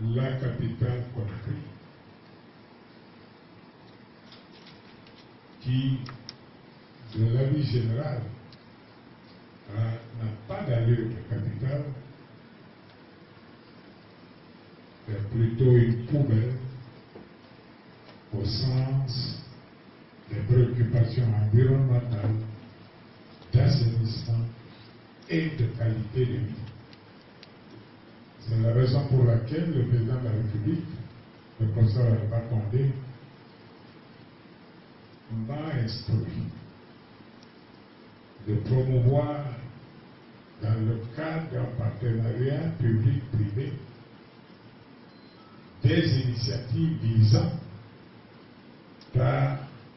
la capitale Conakry, qui, de la vie générale, n'a pas d'allure de capitale, est plutôt une poubelle au sens des préoccupations environnementales, d'assainissement et de qualité de vie. C'est la raison pour laquelle le président de la République, le professeur Alpha Condé, m'a instruit de promouvoir, dans le cadre d'un partenariat public-privé, des initiatives visant à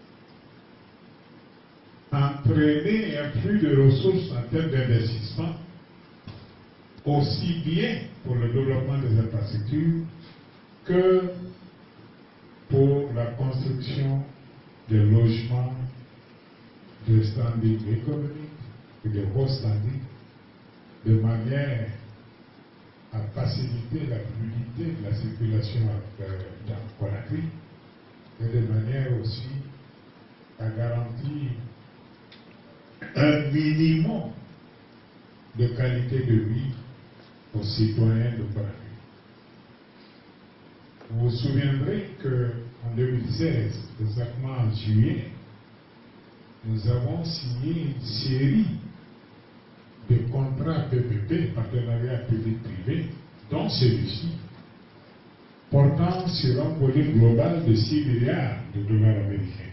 entraîner un flux de ressources en termes d'investissement, aussi bien pour le développement des infrastructures que pour la construction de logements de standing économique et de haut standing, de manière à faciliter la fluidité de la circulation dans Conakry et de manière aussi à garantir un minimum de qualité de vie aux citoyens de Conakry. Vous vous souviendrez qu'en 2016, exactement en juillet, nous avons signé une série de contrats PPP, partenariat public-privé, dont celui-ci, portant sur un volume global de 6 milliards de dollars américains.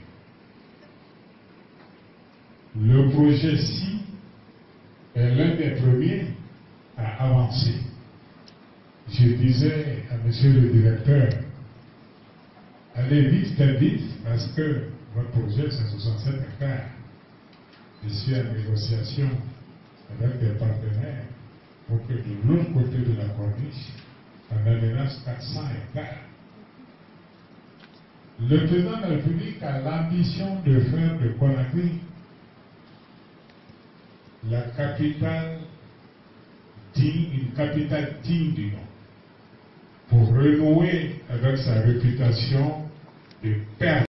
Le projet-ci est l'un des premiers à avancer. Je disais à monsieur le directeur, allez vite, parce que votre projet c'est 67 hectares. Je suis en négociation avec des partenaires pour que de l'autre côté de la corniche, on aménage 400 hectares. Le président de la République a l'ambition de faire de Conakry la capitale digne, une capitale digne du nom, pour renouer avec sa réputation de père.